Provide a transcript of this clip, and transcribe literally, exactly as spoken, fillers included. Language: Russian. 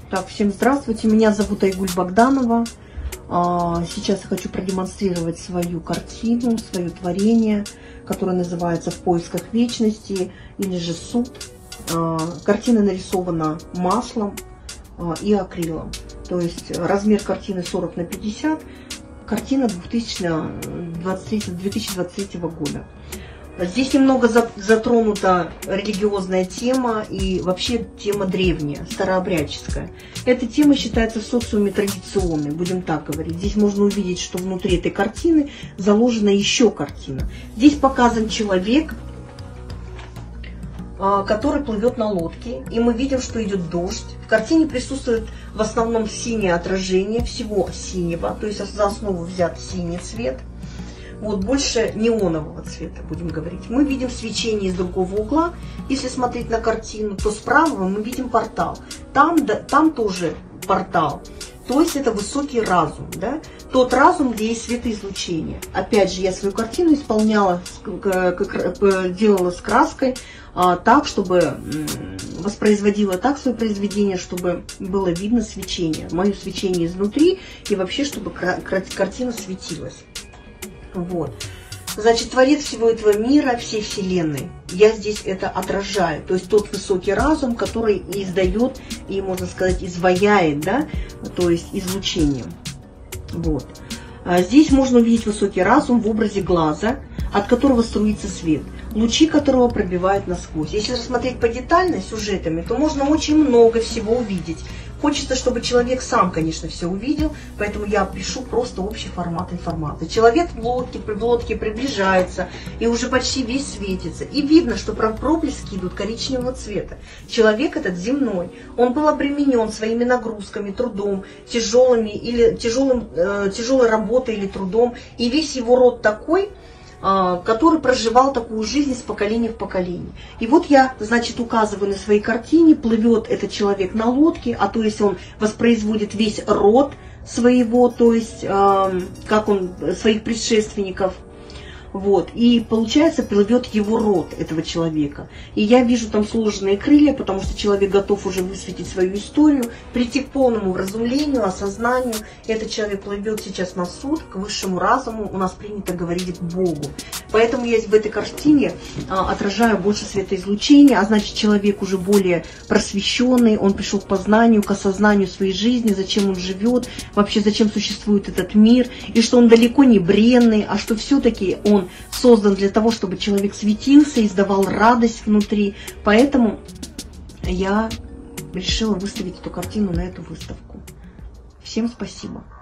Так, всем здравствуйте, меня зовут Айгуль Богданова. Сейчас я хочу продемонстрировать свою картину, свое творение, которое называется «В поисках вечности» или же «Суд». Картина нарисована маслом и акрилом. То есть размер картины сорок на пятьдесят, картина две тысячи двадцать третьего года. Здесь немного затронута религиозная тема и вообще тема древняя, старообрядческая. Эта тема считается в социуме традиционной, будем так говорить. Здесь можно увидеть, что внутри этой картины заложена еще картина. Здесь показан человек, который плывет на лодке, и мы видим, что идет дождь. В картине присутствует в основном синее отражение, всего синего, то есть за основу взят синий цвет. Вот, больше неонового цвета, будем говорить. Мы видим свечение из другого угла. Если смотреть на картину, то справа мы видим портал. Там, да, там тоже портал. То есть это высокий разум. Да? Тот разум, где есть светоизлучение. Опять же, я свою картину исполняла, делала с краской так, чтобы воспроизводила так свое произведение, чтобы было видно свечение. Мое свечение изнутри и вообще, чтобы картина светилась. Вот. Значит, творец всего этого мира, всей вселенной. Я здесь это отражаю. То есть тот высокий разум, который издает и, можно сказать, изваяет, да, то есть излучением. Вот. А здесь можно увидеть высокий разум в образе глаза, от которого струится свет, лучи которого пробивают насквозь. Если рассмотреть подетально сюжетами, то можно очень много всего увидеть. Хочется, чтобы человек сам, конечно, все увидел, поэтому я пишу просто общий формат информации. Человек в лодке, в лодке приближается, и уже почти весь светится. И видно, что проблески идут коричневого цвета. Человек этот земной, он был обременен своими нагрузками, трудом, тяжелыми, или тяжелым, э, тяжелой работой или трудом. И весь его род такой, который проживал такую жизнь из поколения в поколение. И вот я, значит, указываю на своей картине, плывет этот человек на лодке, а то есть он воспроизводит весь род своего, то есть как он, своих предшественников. Вот. И получается, плывет его род этого человека. И я вижу там сложенные крылья, потому что человек готов уже высветить свою историю, прийти к полному вразумлению, осознанию. Этот человек плывет сейчас на суд, к высшему разуму, у нас принято говорить к Богу. Поэтому я в этой картине а, отражаю больше светоизлучения, а значит, человек уже более просвещенный, он пришел к познанию, к осознанию своей жизни, зачем он живет, вообще зачем существует этот мир, и что он далеко не бренный, а что все-таки он создан для того, чтобы человек светился, издавал радость внутри. Поэтому я решила выставить эту картину на эту выставку. Всем спасибо.